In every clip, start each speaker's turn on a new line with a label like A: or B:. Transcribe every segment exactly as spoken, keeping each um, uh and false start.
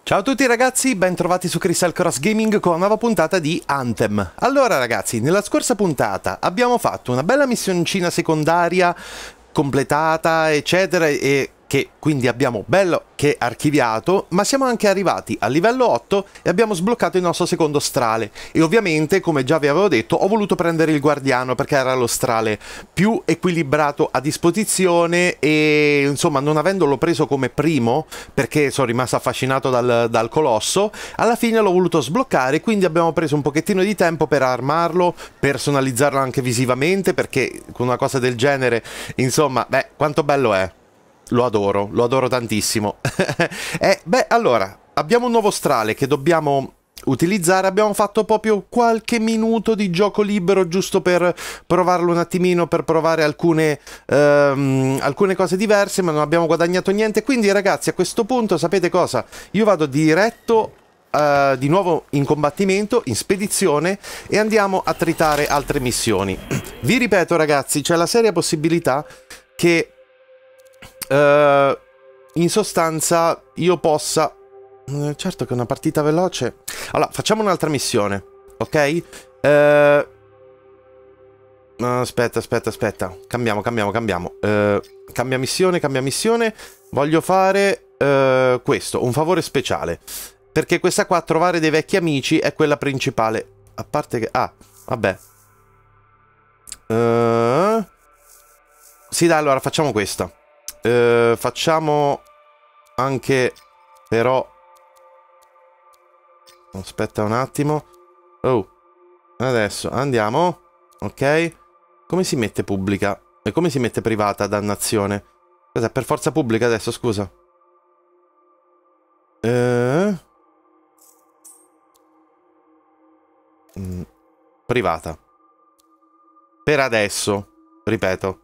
A: Ciao a tutti ragazzi, ben trovati su Crystal Cross Gaming con una nuova puntata di Anthem. Allora ragazzi, nella scorsa puntata abbiamo fatto una bella missioncina secondaria completata eccetera e che quindi abbiamo bello che archiviato, ma siamo anche arrivati al livello otto e abbiamo sbloccato il nostro secondo strale. E ovviamente, come già vi avevo detto, ho voluto prendere il guardiano perché era lo strale più equilibrato a disposizione e insomma, non avendolo preso come primo, perché sono rimasto affascinato dal, dal colosso, alla fine l'ho voluto sbloccare, quindi abbiamo preso un pochettino di tempo per armarlo, personalizzarlo anche visivamente, perché con una cosa del genere, insomma, beh, quanto bello è. Lo adoro, lo adoro tantissimo. eh, beh, allora, abbiamo un nuovo strale che dobbiamo utilizzare. Abbiamo fatto proprio qualche minuto di gioco libero giusto per provarlo un attimino, per provare alcune, ehm, alcune cose diverse, ma non abbiamo guadagnato niente. Quindi ragazzi, a questo punto sapete cosa? Io vado diretto uh, di nuovo in combattimento, in spedizione, e andiamo a tritare altre missioni. Vi ripeto ragazzi, c'è la seria possibilità che Uh, in sostanza io possa uh, certo che una partita veloce. Allora facciamo un'altra missione, ok? Uh, aspetta aspetta aspetta cambiamo cambiamo cambiamo uh, cambia missione cambia missione voglio fare uh, questo, un favore speciale, perché questa qua, trovare dei vecchi amici, è quella principale. A parte che ah vabbè uh, sì dai, allora facciamo questa. Uh, facciamo anche però aspetta un attimo. Oh, adesso andiamo. Ok, come si mette pubblica e come si mette privata? Dannazione, cos'è? Per forza pubblica adesso, scusa. uh, mm, privata per adesso, ripeto.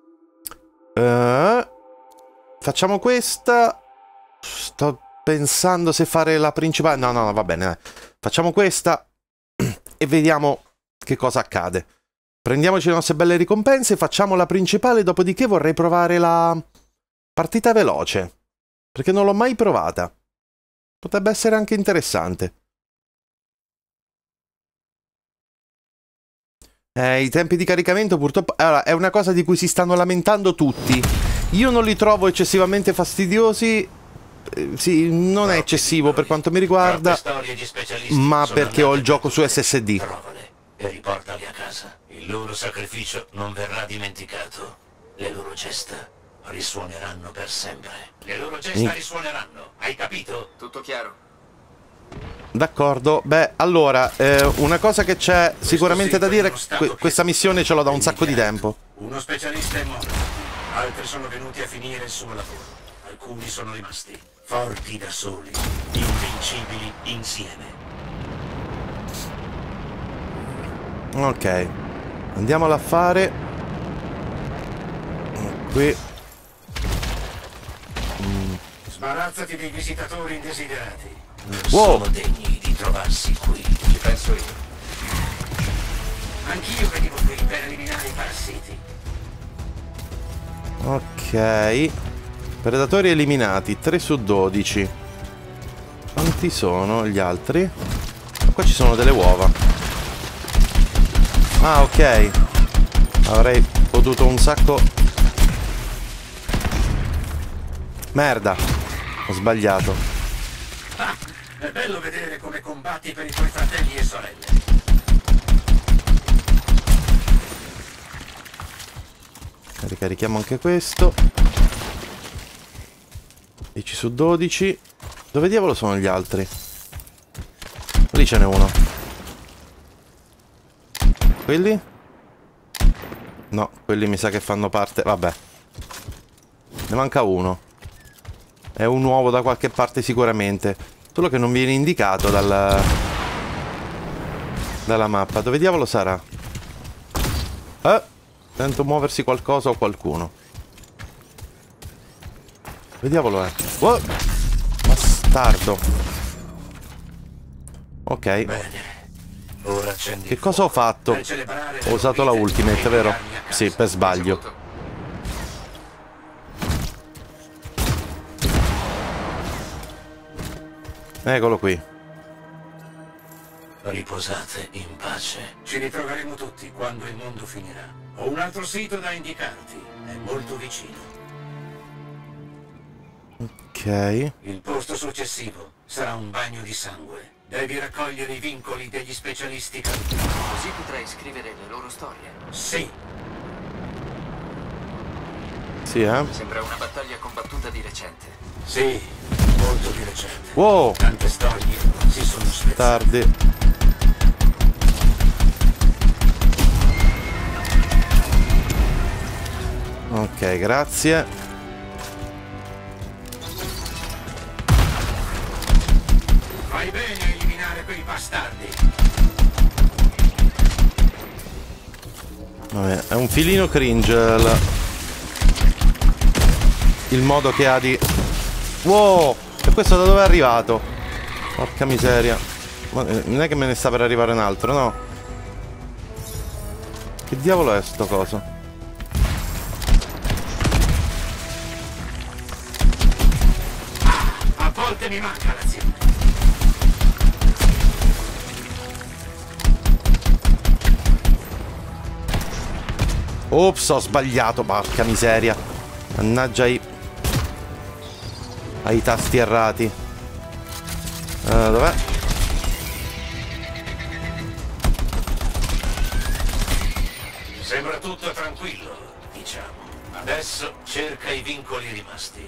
A: uh, Facciamo questa. Sto pensando se fare la principale. No, no, no, va bene. Dai. Facciamo questa e vediamo che cosa accade. Prendiamoci le nostre belle ricompense, facciamo la principale, dopodiché vorrei provare la partita veloce, perché non l'ho mai provata. Potrebbe essere anche interessante. Eh, i tempi di caricamento purtroppo... Allora, è una cosa di cui si stanno lamentando tutti. Io non li trovo eccessivamente fastidiosi. Eh, sì, non è eccessivo per quanto mi riguarda, ma perché ho il gioco su S S D.
B: Provale e riportali a casa. Il loro sacrificio non verrà dimenticato. Le loro gesta risuoneranno per sempre. Le loro gesta
A: Mi...
B: risuoneranno. Hai capito?
C: Tutto chiaro.
A: D'accordo, beh, allora, eh, una cosa che c'è sicuramente da dire, que questa missione ce l'ho da un sacco di tempo.
B: Uno specialista è morto, altri sono venuti a finire il suo lavoro, alcuni sono rimasti forti da soli, invincibili insieme.
A: Ok, andiamola a fare. Qui. Mm.
B: Sbarazzati dei visitatori indesiderati. Non
A: wow.
B: sono degni di trovarsi qui. Ci penso io. Anch'io venivo qui per eliminare i parassiti.
A: Ok. Predatori eliminati, tre su dodici. Quanti sono gli altri? Qua ci sono delle uova. Ah, ok. Avrei potuto un sacco... Merda. Ho sbagliato.
B: Ah, è bello vedere come combatti per i tuoi fratelli e sorelle.
A: Ricarichiamo anche questo. dieci su dodici. Dove diavolo sono gli altri? Lì ce n'è uno. Quelli? No, quelli mi sa che fanno parte... Vabbè. Ne manca uno. È un uovo da qualche parte sicuramente. Solo che non viene indicato dalla... dalla mappa. Dove diavolo sarà? Eh? Sento muoversi qualcosa o qualcuno. Dove diavolo è? Wow! Bastardo. Ok.
B: Bene. Ora accendi.
A: Che cosa ho fatto? Ho usato la ultimate, vero? Sì, per sbaglio. Eccolo qui.
B: Riposate in pace. Ci ritroveremo tutti quando il mondo finirà. Ho un altro sito da indicarti. È molto vicino.
A: Ok.
B: Il posto successivo sarà un bagno di sangue. Devi raccogliere i vincoli degli specialisti caduti.
C: Così potrai scrivere le loro storie.
B: Sì.
A: Sì, eh?
C: Sembra una battaglia combattuta di recente.
B: Sì, molto di recente.
A: Wow!
B: Tante storie si sono spezzate.
A: Tardi. Ok, grazie.
B: Fai bene a eliminare quei bastardi.
A: Vabbè, è un filino cringe il, il modo che ha di... Wow! E questo da dove è arrivato? Porca miseria. Ma non è che me ne sta per arrivare un altro, no? Che diavolo è sto coso?
B: A volte mi manca l'azione.
A: Ops, ho sbagliato, porca miseria. Mannaggia i... ai tasti errati. Uh, dov'è?
B: Sembra tutto tranquillo, diciamo. Adesso cerca i vincoli rimasti.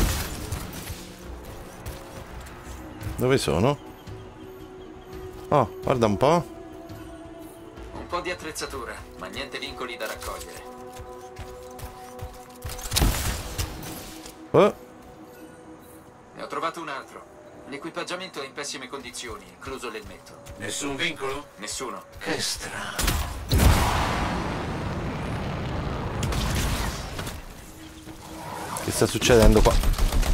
A: Dove sono? Oh, guarda un po'.
C: Un po' di attrezzatura, ma niente vincoli da raccogliere.
A: Oh.
C: Ne ho trovato un altro. L'equipaggiamento è in pessime condizioni, incluso l'elmetto.
B: Nessun vincolo?
C: Nessuno.
B: Che strano.
A: Che sta succedendo qua?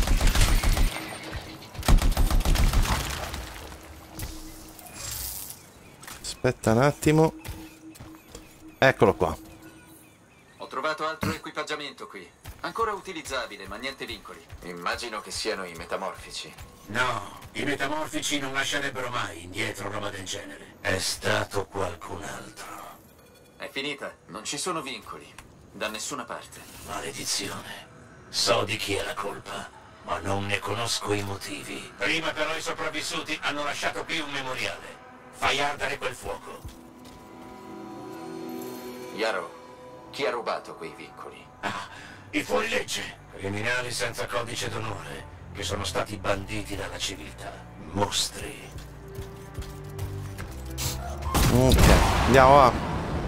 A: Aspetta un attimo. Eccolo qua.
C: Ho trovato altro equipaggiamento qui. Ancora utilizzabile, ma niente vincoli. Immagino che siano i metamorfici.
B: No, i metamorfici non lascerebbero mai indietro roba del genere. È stato qualcun altro.
C: È finita. Non ci sono vincoli. Da nessuna parte.
B: Maledizione. So di chi è la colpa, ma non ne conosco i motivi. Prima però i sopravvissuti hanno lasciato qui un memoriale. Fai ardere quel fuoco.
C: Yaro, chi ha rubato quei vincoli?
B: Ah, i fuorilegge. Criminali senza codice d'onore, che sono stati banditi dalla civiltà. Mostri.
A: Ok, andiamo va.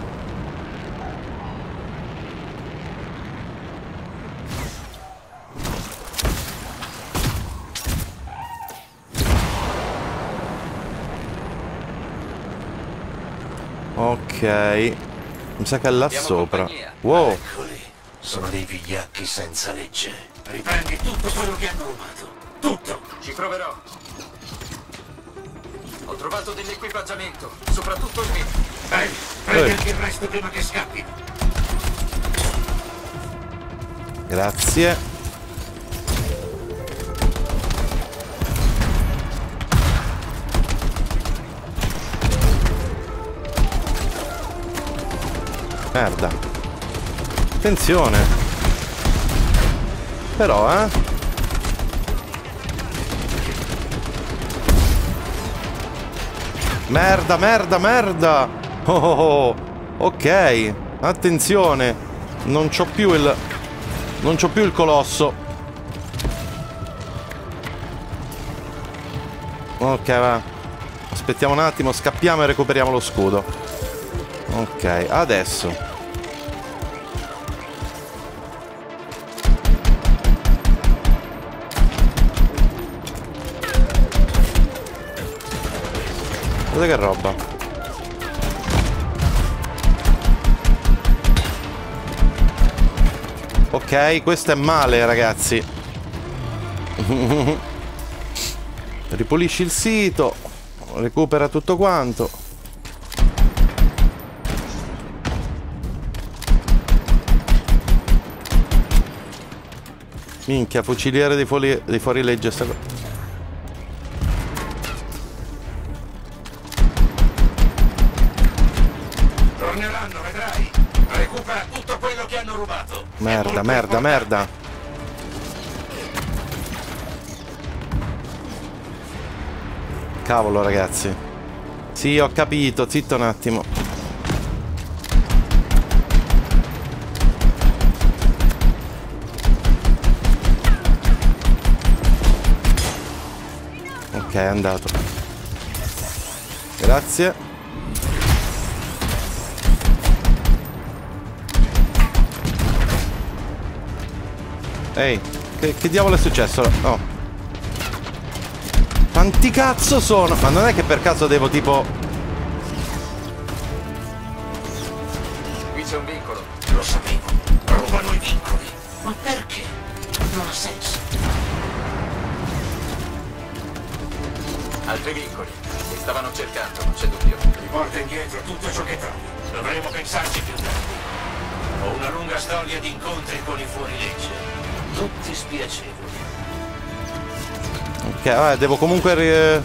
A: Ok, mi sa che è là sopra. Wow.
B: Eccoli, sono dei vigliacchi senza legge. Riprendi tutto quello che hanno rubato. Tutto.
C: Ci proverò. Ho trovato dell'equipaggiamento, soprattutto il mio.
B: Dai, prendi
A: Ehi.
B: anche il resto prima che scappi.
A: Grazie. Merda. Attenzione. Però, eh. Merda, merda, merda. Oh, oh, oh. Ok. Attenzione. Non c'ho più il... Non c'ho più il colosso. Ok, va. Aspettiamo un attimo, scappiamo e recuperiamo lo scudo. Ok, adesso. Guarda che roba. Ok, questo è male, ragazzi. Ripulisci il sito. Recupera tutto quanto. Minchia, fuciliere dei, fuori, dei fuorilegge sta cosa.
B: Torneranno, vedrai. Recupera tutto quello che hanno rubato.
A: Merda, merda, merda. Cavolo, ragazzi. Sì, ho capito, zitto un attimo. Ok, è andato. Grazie. Ehi, che, che diavolo è successo? Oh. Quanti cazzo sono? Ma non è che per caso devo tipo...
C: Qui c'è un vincolo.
B: Lo sapevo. Rubano i vincoli. Ma perché? Non ha senso.
C: Altri vincoli. Li stavano cercando, non c'è dubbio.
B: Riporta indietro tutto ciò che trovi. Dovremo pensarci più tardi. Ho una lunga storia di incontri con i fuorilegge. Tutti spiacevoli.
A: Ok, vabbè, devo comunque... Ri...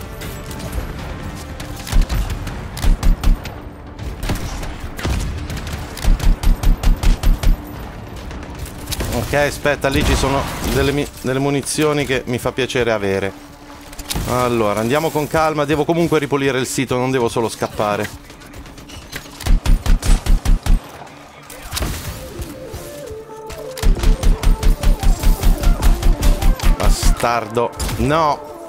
A: Ok, aspetta, lì ci sono delle, mi... delle munizioni che mi fa piacere avere. Allora, andiamo con calma. Devo comunque ripulire il sito, non devo solo scappare. Bastardo. No.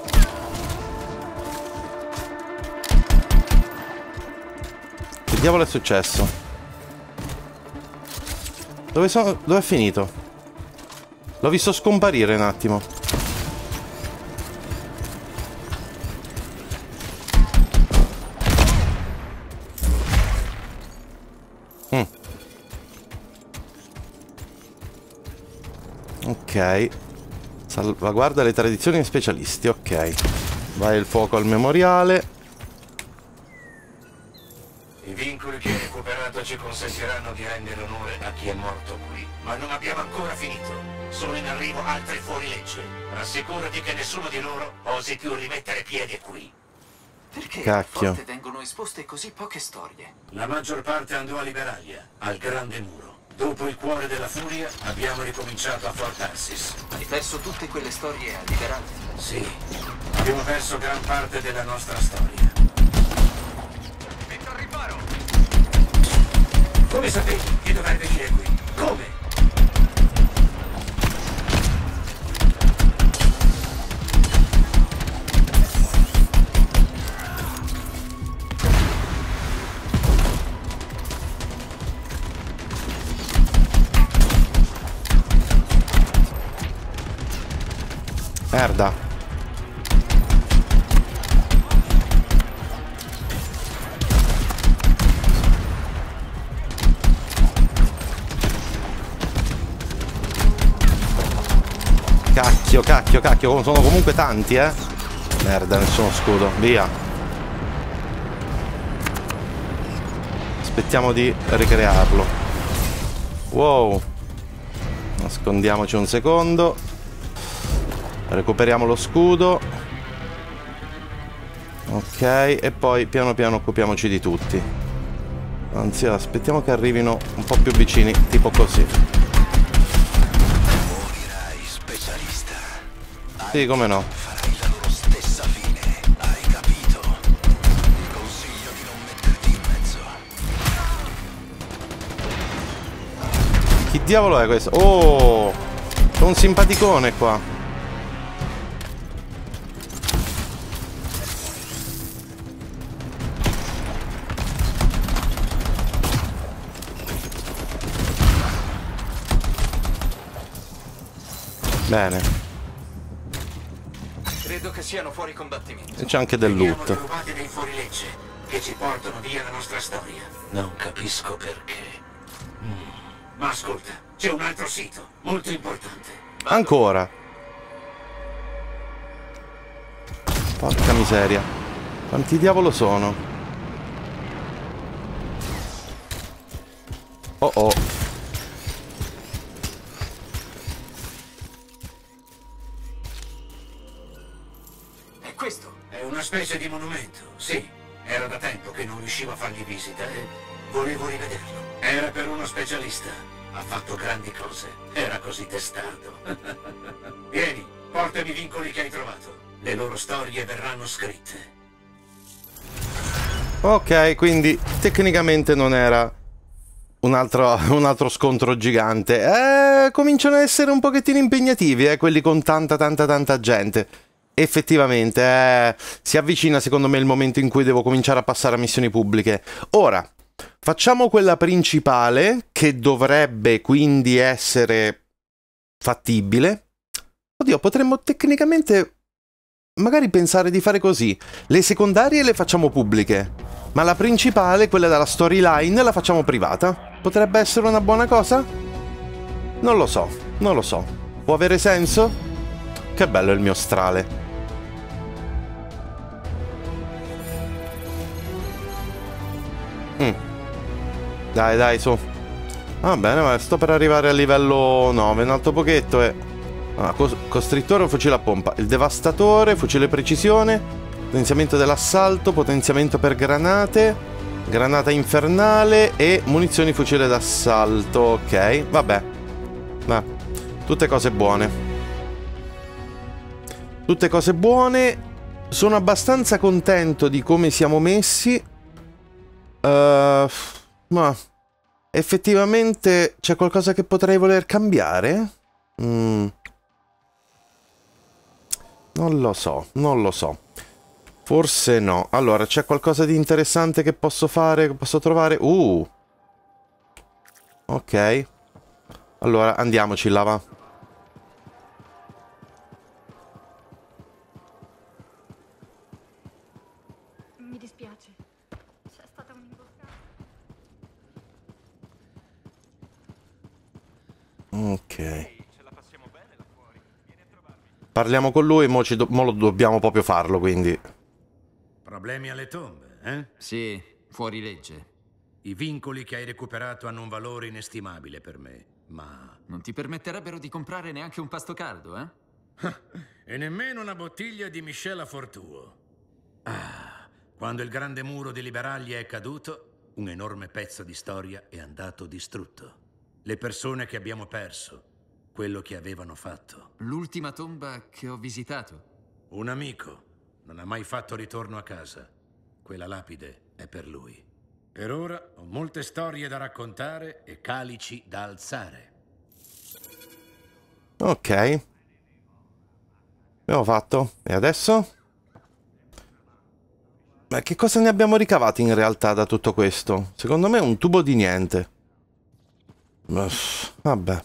A: Che diavolo è successo? Dove sono? Dove è finito? L'ho visto scomparire un attimo. Mm. Ok. Salvaguarda le tradizioni e specialisti, ok. Vai il fuoco al memoriale.
B: I vincoli che hai recuperato ci consentiranno di rendere onore a chi è morto qui. Ma non abbiamo ancora finito. Sono in arrivo altri fuorilegge. Rassicurati che nessuno di loro osi più rimettere piede qui.
C: Perché
A: Cacchio.
C: a volte vengono esposte così poche storie?
B: La maggior parte andò a Liberaglia, al Grande Muro. Dopo il cuore della furia abbiamo ricominciato a Fort Arsis.
C: Hai perso tutte quelle storie a Liberaglia?
B: Sì, abbiamo perso gran parte della nostra storia.
C: Metto al riparo!
B: Come sapevi che dovrei venire qui? Come?
A: Merda. Cacchio, cacchio, cacchio. Sono comunque tanti, eh. Merda, nessuno scudo. Via. Aspettiamo di ricrearlo. Wow. Nascondiamoci un secondo. Recuperiamo lo scudo. Ok, e poi piano piano occupiamoci di tutti. Anzi, aspettiamo che arrivino un po' più vicini, tipo così.
B: Morirai, specialista.
A: Sì, come no.
B: Farai la loro stessa fine, hai capito? Ti consiglio di non metterti in mezzo.
A: Chi diavolo è questo? Oh! C'è un simpaticone qua. Bene.
C: Credo che siano fuori combattimento.
A: E c'è anche del
B: Veniamo
A: loot.
B: derubati dai fuorilegge che ci portano via la nostra storia. Non capisco perché. Mm. Ma ascolta, c'è un altro sito molto importante.
A: Ancora. Porca miseria. Quanti diavolo sono? Oh oh.
C: Questo
B: è una specie di monumento, sì. Era da tempo che non riuscivo a fargli visita e Volevo rivederlo. Era per uno specialista. Ha fatto grandi cose. Era così testardo. Vieni, portami i vincoli che hai trovato. Le loro storie verranno scritte.
A: Ok, quindi tecnicamente non era un altro, un altro scontro gigante. Eh, cominciano a essere un pochettino impegnativi, eh, quelli con tanta tanta tanta gente. Effettivamente, eh, si avvicina secondo me il momento in cui devo cominciare a passare a missioni pubbliche. Ora, facciamo quella principale, che dovrebbe quindi essere fattibile. Oddio, potremmo tecnicamente magari pensare di fare così. Le secondarie le facciamo pubbliche, ma la principale, quella della storyline, la facciamo privata. Potrebbe essere una buona cosa? Non lo so, non lo so. Può avere senso? Che bello il mio strale. Mm. Dai, dai, su. Va bene, ma sto per arrivare a livello nove, un altro pochetto e... Ah, cos costrittore o fucile a pompa? Il devastatore, fucile precisione, potenziamento dell'assalto, potenziamento per granate, granata infernale e munizioni fucile d'assalto. Ok, vabbè. Ma tutte cose buone. Tutte cose buone. Sono abbastanza contento di come siamo messi. Uh, ma effettivamente c'è qualcosa che potrei voler cambiare? Mm. Non lo so, non lo so. Forse no. Allora, c'è qualcosa di interessante che posso fare, che posso trovare? Uh! Ok. Allora, andiamoci là, va.
D: Mi dispiace. C'è stata un'imboscata.
A: Ok. Parliamo con lui, mo, ci do mo lo dobbiamo proprio farlo, quindi.
E: Problemi alle tombe, eh?
C: Sì, fuori legge.
E: I vincoli che hai recuperato hanno un valore inestimabile per me, ma...
C: Non ti permetterebbero di comprare neanche un pasto caldo, eh?
E: E nemmeno una bottiglia di Michel Fortuo. Ah, quando il grande muro di Liberaglia è caduto, un enorme pezzo di storia è andato distrutto. Le persone che abbiamo perso, quello che avevano fatto.
C: L'ultima tomba che ho visitato.
E: Un amico non ha mai fatto ritorno a casa. Quella lapide è per lui. Per ora ho molte storie da raccontare e calici da alzare.
A: Ok. Abbiamo fatto. E adesso? Ma che cosa ne abbiamo ricavato in realtà da tutto questo? Secondo me un tubo di niente. Uff, vabbè.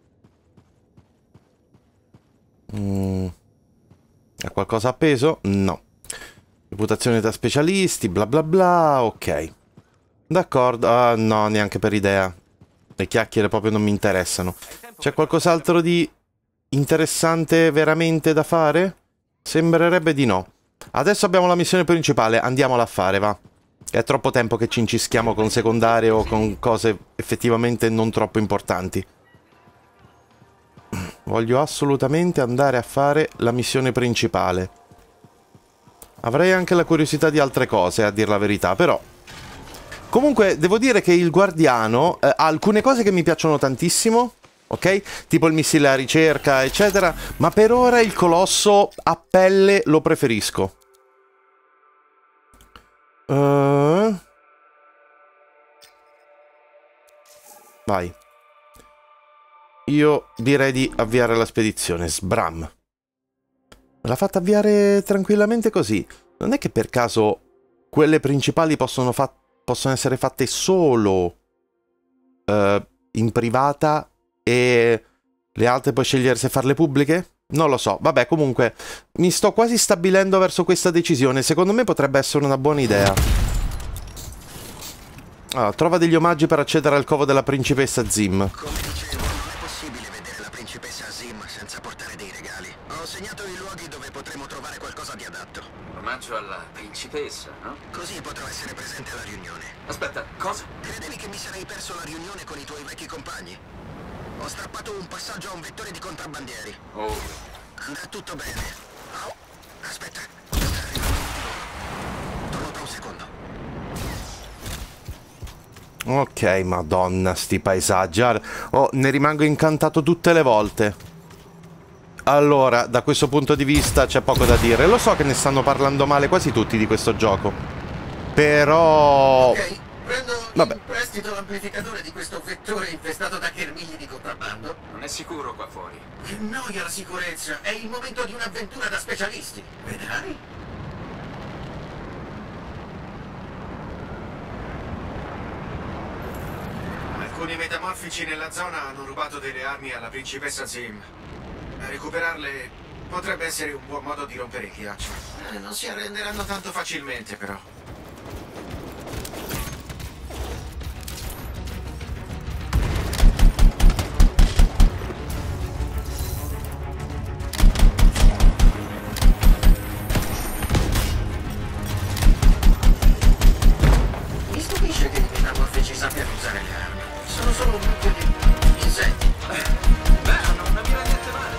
A: Mm. Ha qualcosa appeso? No. Reputazione da specialisti, bla bla bla, ok. D'accordo, ah, no, neanche per idea. Le chiacchiere proprio non mi interessano. C'è qualcos'altro di interessante veramente da fare? Sembrerebbe di no. Adesso abbiamo la missione principale, andiamola a fare, va. È troppo tempo che ci incischiamo con secondarie o con cose effettivamente non troppo importanti. Voglio assolutamente andare a fare la missione principale. Avrei anche la curiosità di altre cose, a dir la verità, però... Comunque, devo dire che il guardiano eh, ha alcune cose che mi piacciono tantissimo, ok? Tipo il missile a ricerca, eccetera, ma per ora il colosso a pelle lo preferisco. Uh... Vai. Io direi di avviare la spedizione. Sbram. Me l'ha fatta avviare tranquillamente così. Non è che per caso quelle principali possono, fa possono essere fatte solo uh, in privata e le altre puoi scegliere se farle pubbliche? Non lo so. Vabbè, comunque mi sto quasi stabilendo verso questa decisione. Secondo me potrebbe essere una buona idea. Allora, trova degli omaggi per accedere al covo della principessa Zim.
F: Come dicevo, non è possibile vedere la principessa Zim senza portare dei regali. Ho segnato i luoghi dove potremo trovare qualcosa di adatto.
C: Omaggio alla principessa, no?
F: Così potrò essere presente alla riunione.
C: Aspetta, cosa?
F: Credevi che mi sarei perso la riunione con i tuoi vecchi compagni? Ho strappato un passaggio a un vettore di contrabbandieri.
C: Oh.
F: Andrà tutto bene. Oh, aspetta. Sta arrivando. Torno tra un secondo.
A: Ok, madonna, sti paesaggi. Oh, ne rimango incantato tutte le volte. Allora, da questo punto di vista c'è poco da dire. Lo so che ne stanno parlando male quasi tutti di questo gioco. Però...
F: Ok, prendo
A: Vabbè.
F: in prestito l'amplificatore di questo vettore infestato da chermigli di contrabbando.
C: Non è sicuro qua fuori.
F: Che noia la sicurezza! È il momento di un'avventura da specialisti. Vedrai? Alcuni metamorfici nella zona hanno rubato delle armi alla principessa Zim. Recuperarle potrebbe essere un buon modo di rompere il ghiaccio. Eh, non si arrenderanno tanto facilmente, però. Mi stupisce che i metamorfici sappiano usare le armi. Sono solo un mucchio di insetti.
C: Beh, hanno una mira niente male.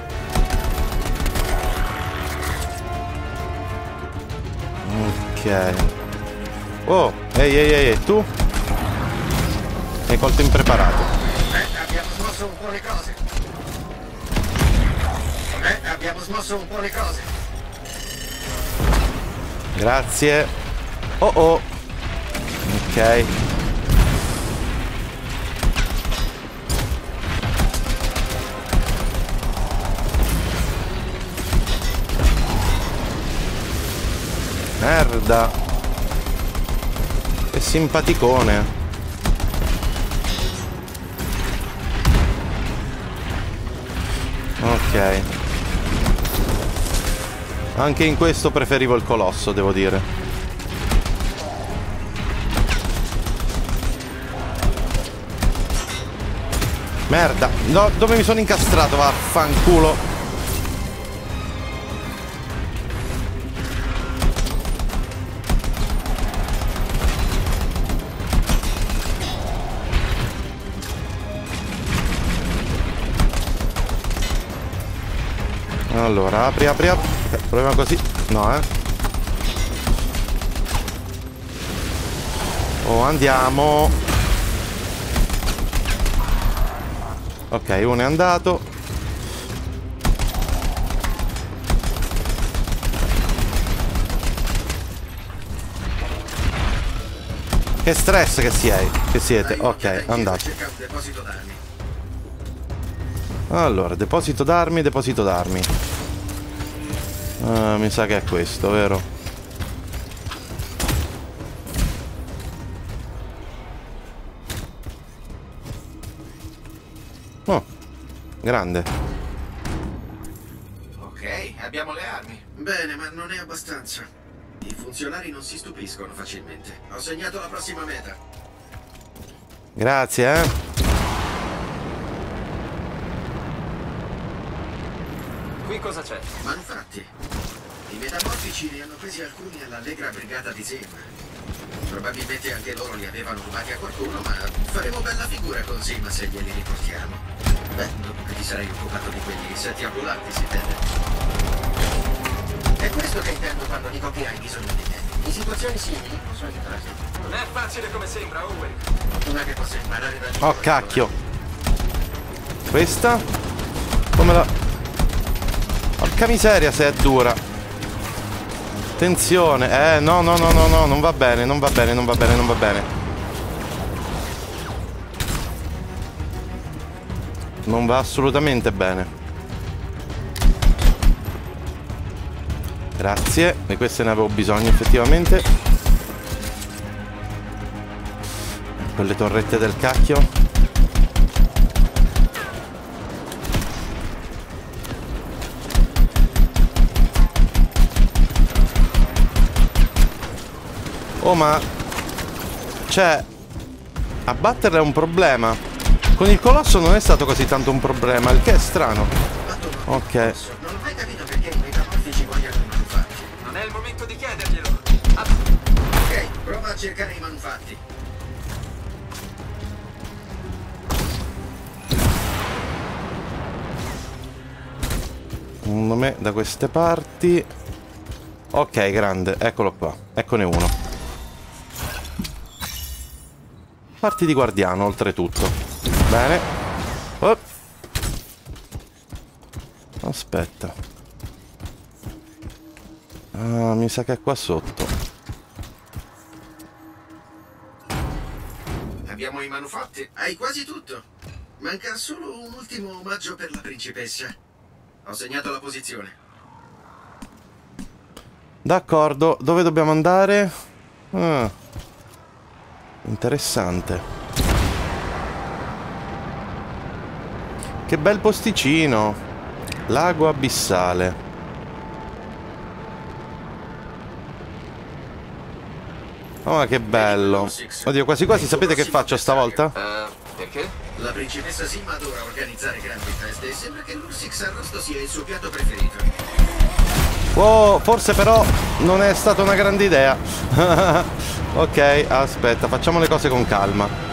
A: Ok. Oh, ehi, ehi, ehi, tu? Hai colto impreparato.
F: Eh, abbiamo smosso un po' le cose. Eh, abbiamo smosso un po' le cose.
A: Grazie. Oh oh. Ok. Merda. Che simpaticone. Ok. Anche in questo preferivo il colosso, devo dire. Merda. No, dove mi sono incastrato? Vaffanculo. Allora, apri, apri, apri. Okay, proviamo così. No, eh. Oh, andiamo. Ok, uno è andato. Che stress che siete, che siete. Ok, andato.
F: Cerca un deposito d'armi.
A: Allora, deposito d'armi, deposito d'armi. Ah, mi sa che è questo, vero? Oh, grande.
F: Ok, abbiamo le armi. Bene, ma non è abbastanza. I funzionari non si stupiscono facilmente. Ho segnato la prossima meta.
A: Grazie, eh.
C: Qui cosa c'è?
F: Manufatti. I metamorfici ne hanno presi alcuni all'allegra brigata di Zim. Probabilmente anche loro li avevano rubati a qualcuno, ma faremo bella figura con Zim se glieli riportiamo. Beh, dopo che ti sarei occupato di quegli insetti ambulanti, si intende. È questo che intendo quando dico che hai bisogno di me. In situazioni simili posso aiutarti.
C: Non è facile come sembra, Owen.
F: Una che possa imparare da lì.
A: Oh, cacchio. Questa? Come la... Porca miseria se è dura. Attenzione. Eh, no, no, no, no, no. Non va bene, non va bene, non va bene, non va bene. Non va assolutamente bene. Grazie. Di queste ne avevo bisogno effettivamente. Quelle torrette del cacchio. Oh, ma... Cioè... Abbatterla è un problema. Con il colosso non è stato così tanto un problema, il che è strano. Ok.
F: Non ho mai capito perché i metamorfici vogliono i manufatti.
C: Non è il momento di chiederglielo. Ah,
F: Ok, prova a cercare i manufatti.
A: Secondo me da queste parti. Ok, grande, eccolo qua. Eccone uno. Parti di guardiano, oltretutto. Bene. Oh. Aspetta. Ah, mi sa che è qua sotto.
F: Abbiamo i manufatti. Hai quasi tutto. Manca solo un ultimo omaggio per la principessa. Ho segnato la posizione.
A: D'accordo, dove dobbiamo andare? Ah. Interessante. Che bel posticino. Lago abissale. Oh, ma che bello. Oddio, quasi quasi sapete che faccio stavolta?
C: Uh, perché?
F: La principessa Sim adora organizzare grandi feste e sembra che l'Ursix arrosto sia il suo piatto preferito.
A: Oh, forse però non è stata una grande idea. Ok, aspetta, facciamo le cose con calma.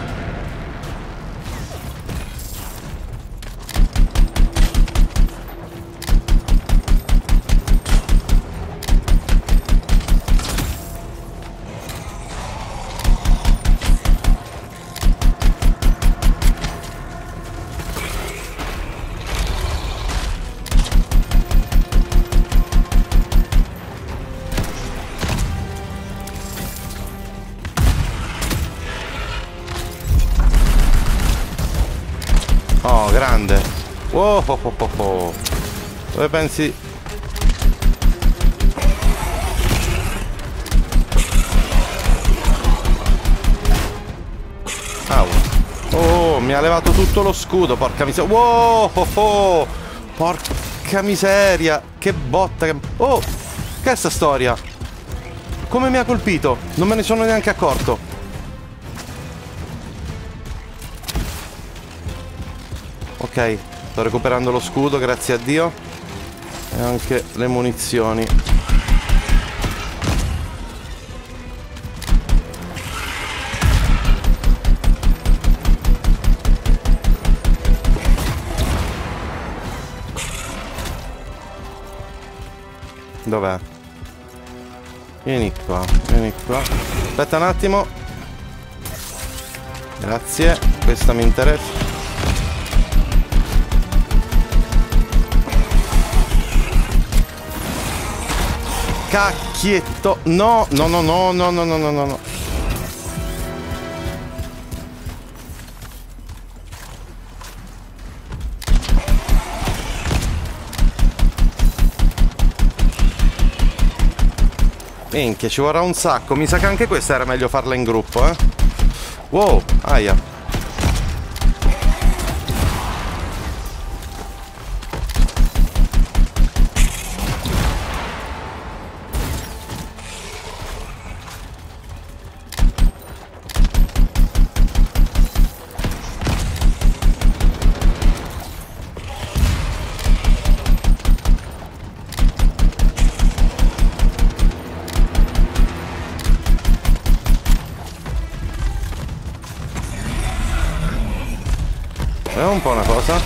A: Oh, grande. Oh, oh, oh, oh, oh. Dove pensi? Au. Oh, mi ha levato tutto lo scudo, porca miseria. Wow, oh, oh. Porca miseria. Che botta che... Oh, che è sta storia? Come mi ha colpito? Non me ne sono neanche accorto. Ok, sto recuperando lo scudo, grazie a Dio. E anche le munizioni. Dov'è? Vieni qua, vieni qua. Aspetta un attimo. Grazie, questa mi interessa. Cacchietto. No, no, no, no, no, no, no, no, no. Minchia, ci vorrà un sacco. Mi sa che anche questa era meglio farla in gruppo, eh. Wow, aia. Vediamo un po' una cosa.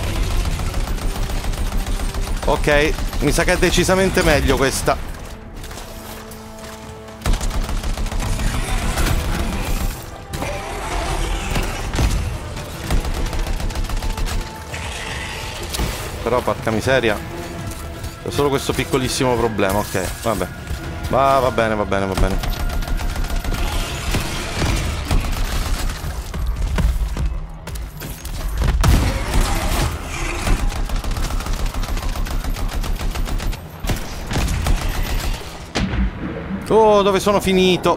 A: Ok, mi sa che è decisamente meglio questa. Però porca miseria, c'è solo questo piccolissimo problema. Ok, vabbè. Va, va bene, va bene, va bene. Oh, dove sono finito?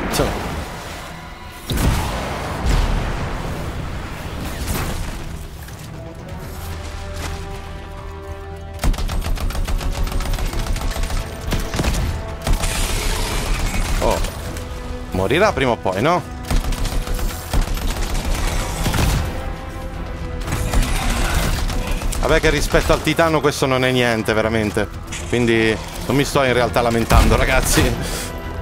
A: Oh, morirà prima o poi, no? Vabbè che rispetto al titano questo non è niente, veramente. Quindi non mi sto in realtà lamentando, ragazzi.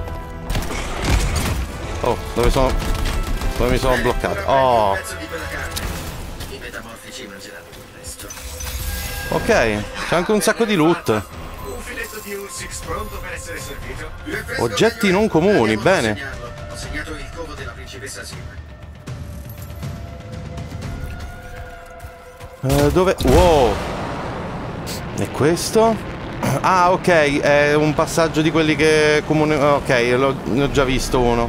A: Oh, dove sono? Dove mi sono bloccato? Oh.
F: I metamorfici mangeranno il resto.
A: Ok, c'è anche un sacco di loot.
F: Un filetto di Ursix pronto per essere servito.
A: Oggetti non comuni, bene.
F: Ho segnato il covo della principessa Sim.
A: Uh, dove? Wow! E questo? Ah, ok, è un passaggio di quelli che comune... Ok, l'ho, ne ho già visto uno.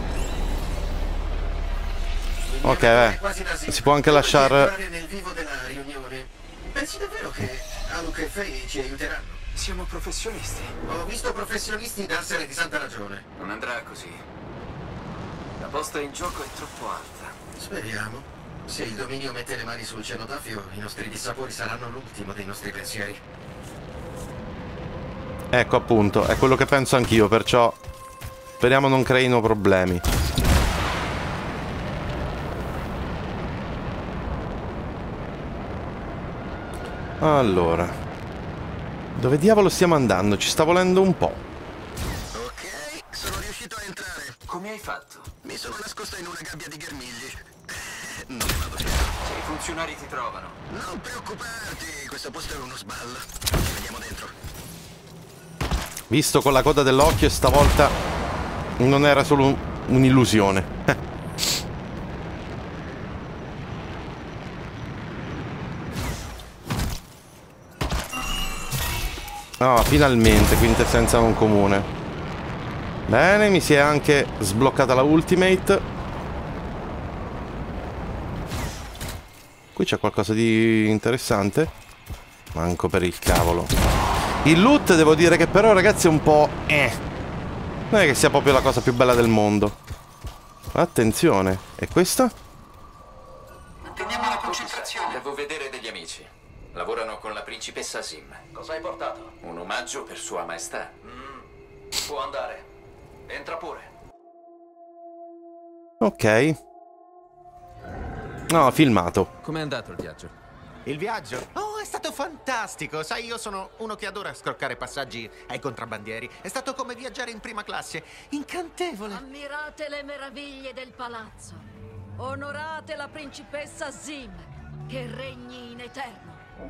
A: Ok, beh. Si può anche lasciare...
F: nel vivo della riunione. Pensi davvero che Aluk e Faye ci aiuteranno?
C: Siamo professionisti.
F: Ho visto professionisti darsene di santa ragione.
C: Non andrà così. La posta in gioco è troppo alta.
F: Speriamo. Se il dominio mette le mani sul cenotafio, i nostri dissapori saranno l'ultimo dei nostri pensieri.
A: Ecco appunto, è quello che penso anch'io, perciò speriamo non creino problemi. Allora, dove diavolo stiamo andando? Ci sta volendo un po'.
F: Ok, sono riuscito a entrare.
C: Come hai fatto?
F: Mi sono nascosto in una gabbia di ghermigli. Non ne vado fiero.
C: Se i funzionari ti trovano.
F: Non preoccuparti, questo posto è uno sballo. Ci vediamo dentro.
A: Visto con la coda dell'occhio, stavolta non era solo un'illusione. No, finalmente, quintessenza non comune. Bene, mi si è anche sbloccata la ultimate. Qui c'è qualcosa di interessante. Manco per il cavolo. Il loot devo dire che però, ragazzi, è un po'... Eh. Non è che sia proprio la cosa più bella del mondo. Attenzione. E questa?
C: Manteniamo la concentrazione. Devo vedere degli amici. Lavorano con la principessa Sim. Cosa hai portato? Un omaggio per sua maestà. Mm. Può andare. Entra pure.
A: Ok. No, filmato.
C: Com'è andato il viaggio?
G: Il viaggio? Oh, è stato fantastico! Sai, io sono uno che adora scroccare passaggi ai contrabbandieri. È stato come viaggiare in prima classe. Incantevole!
H: Ammirate le meraviglie del palazzo. Onorate la principessa Zim, che regni in eterno.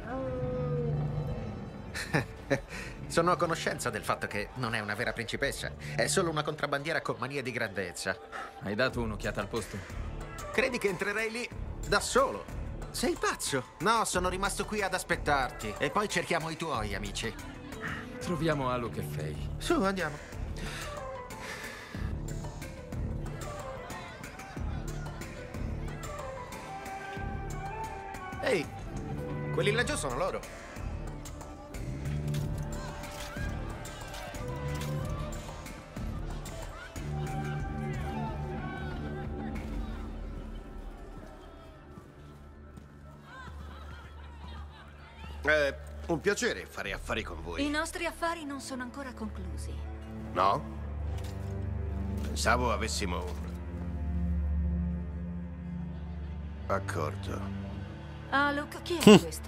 G: Sono a conoscenza del fatto che non è una vera principessa. È solo una contrabbandiera con manie di grandezza.
C: Hai dato un'occhiata al posto?
G: Credi che entrerei lì da solo? Sei pazzo? No, sono rimasto qui ad aspettarti. E poi cerchiamo i tuoi amici.
C: Troviamo Aluk e Faye.
G: Su, andiamo. Ehi, quelli laggiù sono loro.
I: È un piacere fare affari con
H: I
I: voi.
H: nostri affari non sono ancora conclusi.
I: No? Pensavo avessimo un accordo.
H: Aluk, chi è questo?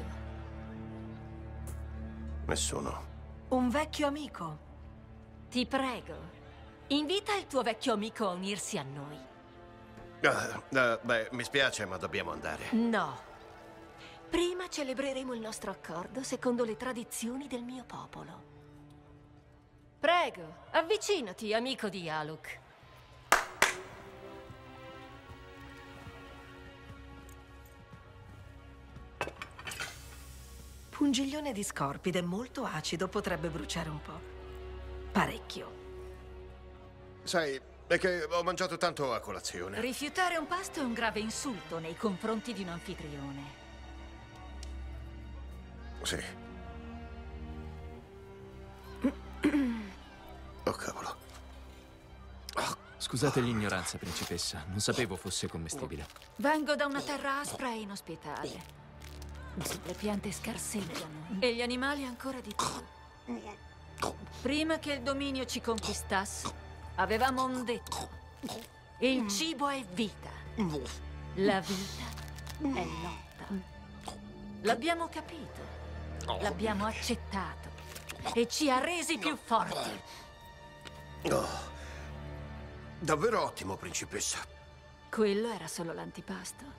I: Nessuno.
H: Un vecchio amico. Ti prego, invita il tuo vecchio amico a unirsi a noi.
I: Ah, ah, beh, mi spiace, ma dobbiamo andare.
H: No. Prima celebreremo il nostro accordo secondo le tradizioni del mio popolo. Prego, avvicinati, amico di Aluk.
J: Pungiglione di scorpide molto acido, potrebbe bruciare un po'. Parecchio.
I: Sai, è che ho mangiato tanto a colazione.
H: Rifiutare un pasto è un grave insulto nei confronti di un anfitrione.
I: Sì. Oh, cavolo. Oh.
C: Scusate l'ignoranza, principessa. Non sapevo fosse commestibile.
H: Vengo da una terra aspra e inospitale. Le piante scarseggiano e gli animali ancora di più. Prima che il dominio ci conquistasse, avevamo un detto. Il cibo è vita. La vita è lotta. L'abbiamo capito. L'abbiamo accettato. E ci ha resi più forti.
I: Oh. Davvero ottimo, principessa.
H: Quello era solo l'antipasto.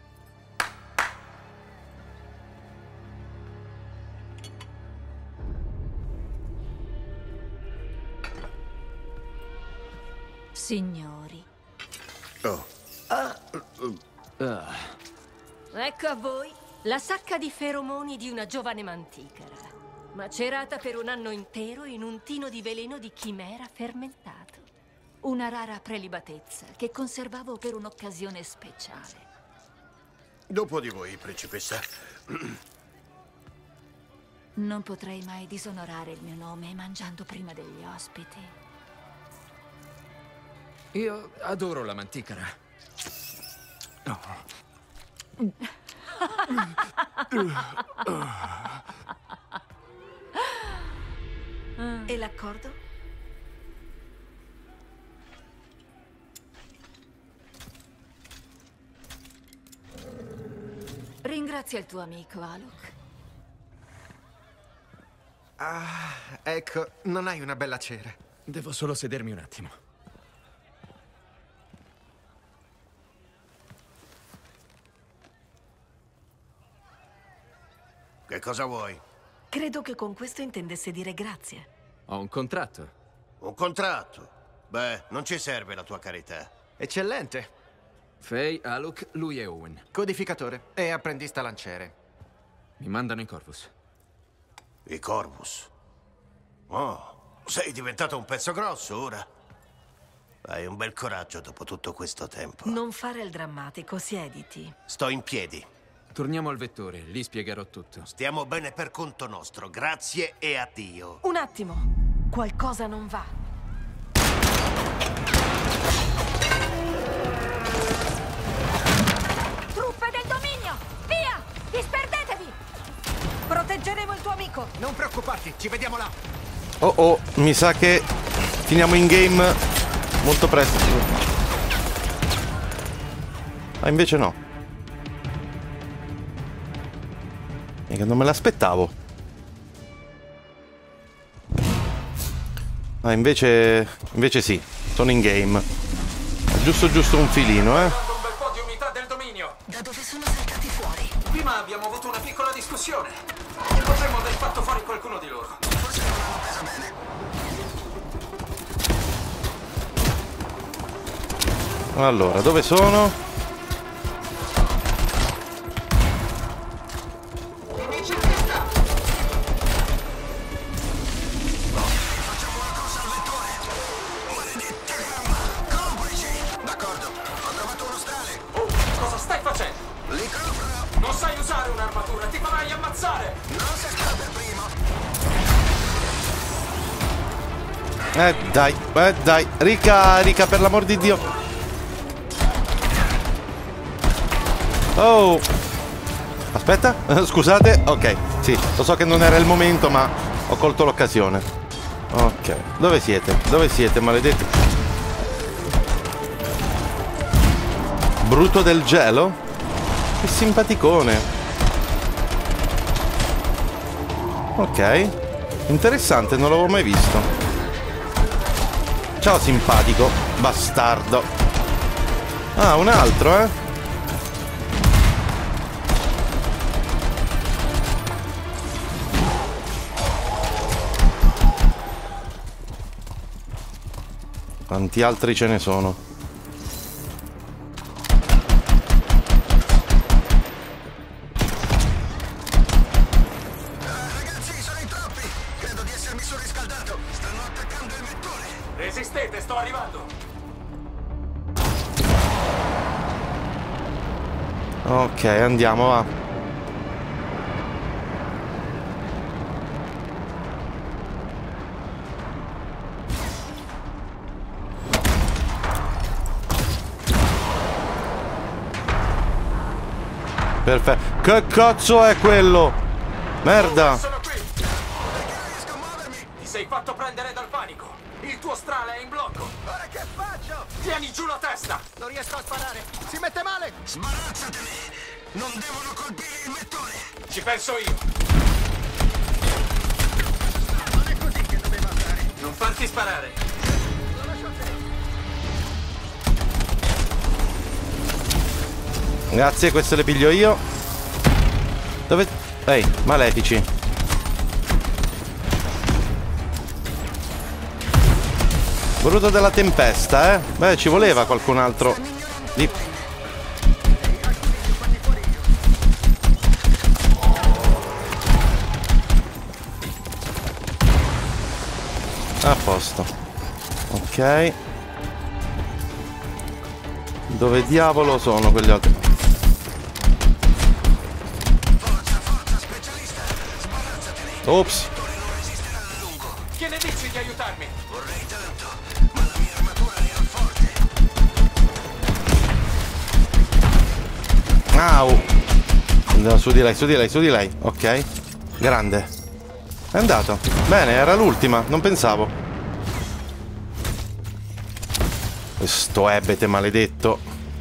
H: Signori.
I: Oh.
C: Uh.
H: Ecco a voi
J: La sacca di feromoni di una giovane manticora, macerata per un anno intero in un tino di veleno di chimera fermentato. Una rara prelibatezza che conservavo per un'occasione speciale.
I: Dopo di voi, principessa.
H: Non potrei mai disonorare il mio nome mangiando prima degli ospiti.
C: Io adoro la manticora. Oh.
J: E l'accordo?
H: Ringrazia il tuo amico, Alok.
G: Ah, ecco, non hai una bella cera.
C: Devo solo sedermi un attimo.
I: Che cosa vuoi?
J: Credo che con questo intendesse dire grazie.
C: Ho un contratto.
I: Un contratto? Beh, non ci serve la tua carità.
G: Eccellente.
C: Faye, Alok, lui e Owen.
G: Codificatore e apprendista lanciere.
C: Mi mandano in Corvus.
I: I Corvus. Oh, sei diventato un pezzo grosso ora. Hai un bel coraggio dopo tutto questo tempo.
J: Non fare il drammatico, siediti.
I: Sto in piedi.
C: Torniamo al vettore, lì spiegherò tutto.
I: Stiamo bene per conto nostro, grazie e addio.
J: Un attimo, qualcosa non va.
H: Truppe del dominio! Via! Disperdetevi!
J: Proteggeremo il tuo amico!
G: Non preoccuparti, ci vediamo là.
A: Oh oh, mi sa che finiamo in game molto presto. Ah, invece no. E che non me l'aspettavo. Ah, invece... invece sì, sono in game. Giusto giusto un filino, eh.
C: Un bel po' di unità del dominio.
J: Da dove sono saltati fuori?
C: Prima abbiamo avuto una piccola discussione. Potremmo aver fatto fuori qualcuno di loro. Forse non l'hanno presa bene.
A: Allora, dove sono? Eh dai, eh dai, ricarica per l'amor di Dio. Oh. Aspetta, scusate, ok, sì, lo so che non era il momento ma ho colto l'occasione. Ok, dove siete? Dove siete, maledetti? Bruto del gelo? Che simpaticone. Ok, interessante, non l'avevo mai visto. Ciao simpatico, bastardo. Ah, un altro, eh? Quanti altri ce ne sono?
I: Ragazzi, sono in troppi. Credo di essermi surriscaldato. Stanno attaccando il vettore.
C: Resistete, sto arrivando.
A: Ok, andiamo, va. Perfetto. Che cazzo è quello? Merda.
C: Sono qui. Perché non riesco a muovermi? Ti sei fatto prendere dal panico. Il tuo strale è in blocco.
G: Ora che faccio?
C: Tieni giù la testa.
G: Non riesco a sparare. Si mette male.
I: Sbarazzatene. Non devono colpire il vettore.
C: Ci penso io.
G: Non è così che doveva andare.
C: Non farti sparare.
G: Lo lascio a te.
A: Grazie, queste le piglio io. Dove... Ehi, malefici. Bruto della tempesta, eh? Beh, ci voleva qualcun altro lì. A posto. Ok. Dove diavolo sono quegli altri? Ops.
C: Che ne dici di aiutarmi?
I: Vorrei tanto, ma la mia armatura è forte.
A: Au. Andiamo su di lei, su di lei, su di lei. Ok. Grande. È andato. Bene, era l'ultima, non pensavo. Questo ebete maledetto.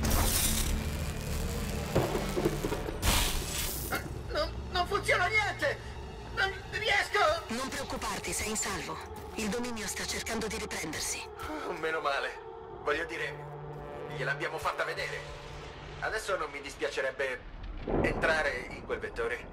F: Non, non funziona niente! Non riesco!
K: Non preoccuparti, sei in salvo. Il dominio sta cercando di riprendersi.
F: Oh, meno male. Voglio dire, gliel'abbiamo fatta vedere. Adesso non mi dispiacerebbe entrare in quel vettore.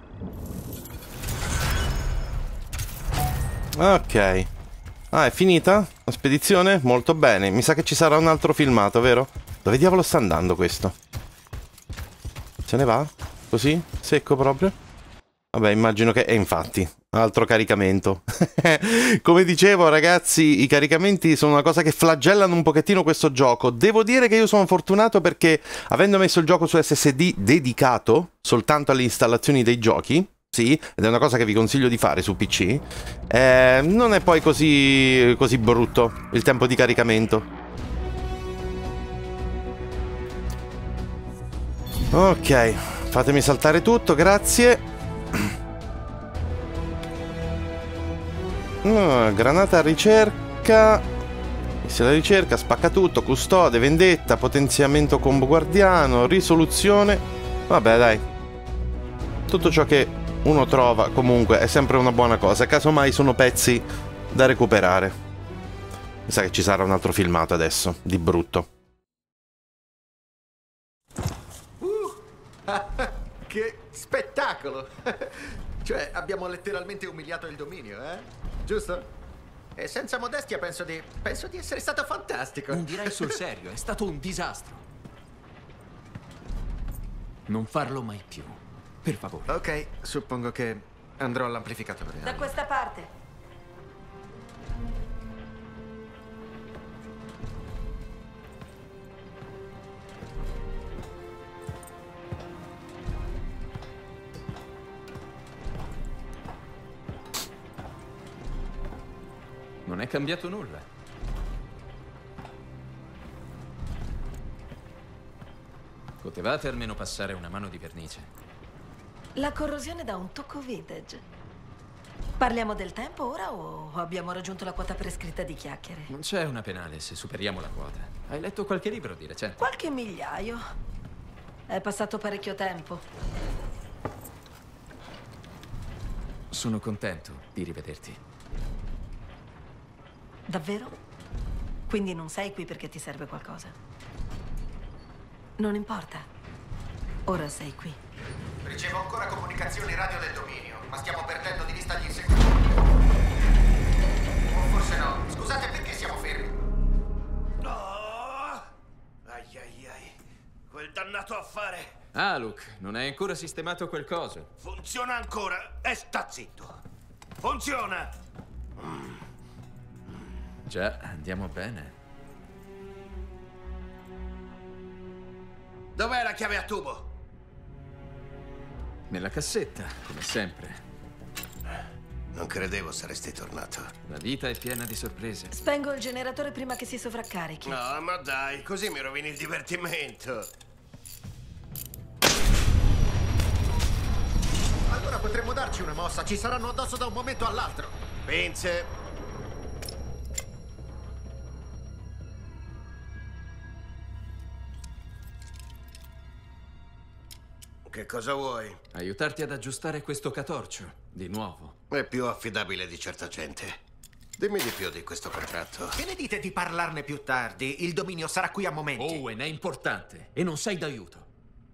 A: Ok. Ah, è finita la spedizione? Molto bene. Mi sa che ci sarà un altro filmato, vero? Dove diavolo sta andando questo? Se ne va? Così? Secco proprio? Vabbè, immagino che... E infatti, altro caricamento. Come dicevo, ragazzi, i caricamenti sono una cosa che flagellano un pochettino questo gioco. Devo dire che io sono fortunato perché, avendo messo il gioco su S S D dedicato soltanto alle installazioni dei giochi, sì, ed è una cosa che vi consiglio di fare su P C, eh, non è poi così, così brutto il tempo di caricamento. Ok, fatemi saltare tutto, grazie. Oh, granata a ricerca. Missile a ricerca, spacca tutto, custode, vendetta, potenziamento combo guardiano, risoluzione. Vabbè, dai. Tutto ciò che uno trova comunque è sempre una buona cosa. Casomai sono pezzi da recuperare. Mi sa che ci sarà un altro filmato adesso, di brutto.
F: Uh, che spettacolo! Cioè, abbiamo letteralmente umiliato il dominio, eh? Giusto? E senza modestia penso di... penso di essere stato fantastico.
C: Non direi sul serio, è stato un disastro. Non farlo mai più. Per favore.
F: Ok, suppongo che andrò all'amplificatore.
J: Da questa parte.
C: Non è cambiato nulla. Potevate almeno passare una mano di vernice.
J: La corrosione dà un tocco vintage. Parliamo del tempo ora o abbiamo raggiunto la quota prescritta di chiacchiere?
C: Non c'è una penale se superiamo la quota. Hai letto qualche libro di recente?
J: Qualche migliaio. È passato parecchio tempo.
C: Sono contento di rivederti.
J: Davvero? Quindi non sei qui perché ti serve qualcosa? Non importa. Ora sei qui.
F: Ricevo ancora comunicazioni radio del dominio, ma stiamo perdendo di vista gli inseguitori. O forse no. Scusate, perché siamo fermi?
I: No! Ai ai ai. Quel dannato affare.
C: Ah, Luke, non hai ancora sistemato quel coso.
I: Funziona ancora e sta zitto. Funziona!
C: Già, andiamo bene.
I: Dov'è la chiave a tubo?
C: Nella cassetta, come sempre.
I: Non credevo saresti tornato.
C: La vita è piena di sorprese.
J: Spengo il generatore prima che si sovraccarichi.
I: No, ma dai, così mi rovini il divertimento.
F: Allora potremmo darci una mossa, ci saranno addosso da un momento all'altro.
I: Pinze. Che cosa vuoi?
C: Aiutarti ad aggiustare questo catorcio, di nuovo.
I: È più affidabile di certa gente. Dimmi di più di questo contratto.
F: Che ne dite di parlarne più tardi? Il dominio sarà qui a momenti.
C: Owen è importante e non sei d'aiuto.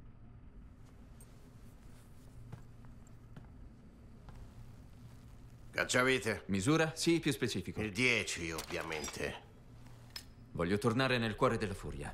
I: Cacciavite?
C: Misura? Sì, più specifico.
I: Il dieci, ovviamente.
C: Voglio tornare nel cuore della furia.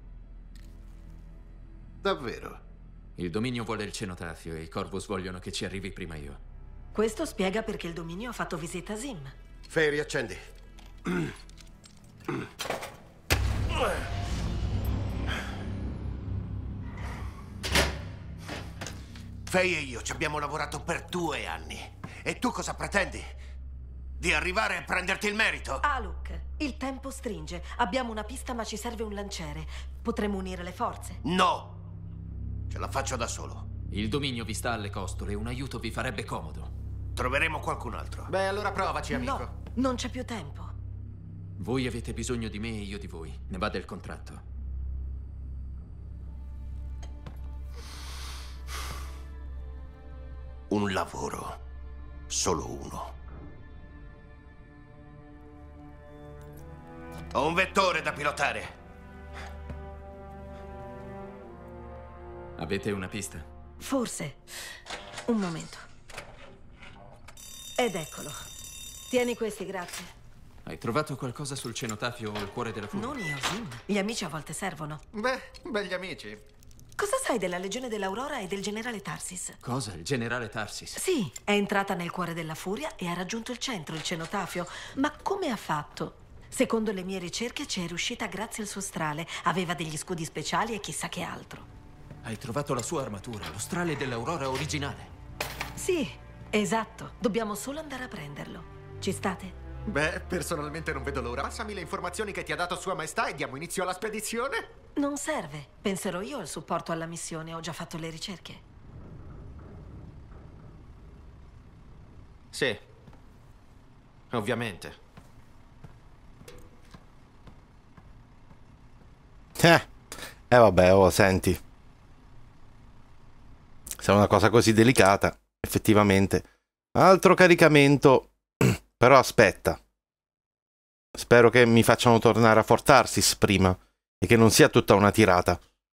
I: Davvero?
C: Il dominio vuole il cenotafio e i Corvus vogliono che ci arrivi prima io.
J: Questo spiega perché il dominio ha fatto visita a Zim.
I: Fei, riaccendi. Faye e io ci abbiamo lavorato per due anni. E tu cosa pretendi? Di arrivare a prenderti il merito?
K: Alok, il tempo stringe. Abbiamo una pista ma ci serve un lanciere. Potremmo unire le forze?
I: No! Ce la faccio da solo.
C: Il dominio vi sta alle costole, un aiuto vi farebbe comodo.
I: Troveremo qualcun altro.
G: Beh, allora provaci, amico.
K: No, non c'è più tempo.
C: Voi avete bisogno di me e io di voi. Ne va del contratto.
I: Un lavoro. Solo uno. Ho un vettore da pilotare.
C: Avete una pista?
K: Forse. Un momento. Ed eccolo. Tieni questi, grazie.
C: Hai trovato qualcosa sul cenotafio o il cuore della furia?
K: Non io, Sim. Gli amici a volte servono.
G: Beh, begli amici.
K: Cosa sai della Legione dell'Aurora e del generale Tarsis?
C: Cosa? Il generale Tarsis?
K: Sì, è entrata nel cuore della furia e ha raggiunto il centro, il cenotafio. Ma come ha fatto? Secondo le mie ricerche ci è riuscita grazie al suo strale. Aveva degli scudi speciali e chissà che altro.
C: Hai trovato la sua armatura, lo strale dell'Aurora originale.
K: Sì, esatto. Dobbiamo solo andare a prenderlo. Ci state?
G: Beh, personalmente non vedo l'ora. Passami le informazioni che ti ha dato Sua Maestà e diamo inizio alla spedizione.
K: Non serve. Penserò io al supporto alla missione. Ho già fatto le ricerche.
G: Sì. Ovviamente.
A: Eh, eh vabbè, oh, senti. Se è una cosa così delicata, effettivamente. Altro caricamento. Però aspetta. Spero che mi facciano tornare a Fort Tarsis prima. E che non sia tutta una tirata.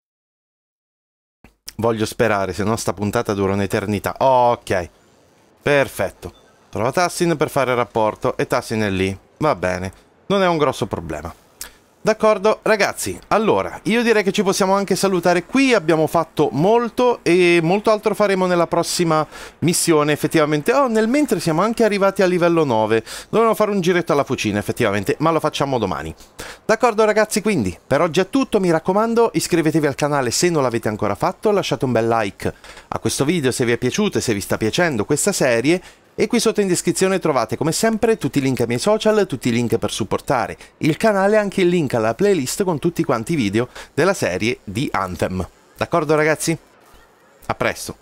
A: Voglio sperare, se no sta puntata dura un'eternità. Oh, ok. Perfetto. Trova Tassin per fare rapporto e Tassin è lì. Va bene. Non è un grosso problema. D'accordo, ragazzi, allora, io direi che ci possiamo anche salutare qui, abbiamo fatto molto e molto altro faremo nella prossima missione, effettivamente. Oh, nel mentre siamo anche arrivati a livello nove, dovremmo fare un giretto alla fucina, effettivamente, ma lo facciamo domani. D'accordo, ragazzi, quindi, per oggi è tutto, mi raccomando, iscrivetevi al canale se non l'avete ancora fatto, lasciate un bel like a questo video se vi è piaciuto e se vi sta piacendo questa serie. E qui sotto in descrizione trovate come sempre tutti i link ai miei social, tutti i link per supportare il canale e anche il link alla playlist con tutti quanti i video della serie di Anthem. D'accordo ragazzi? A presto!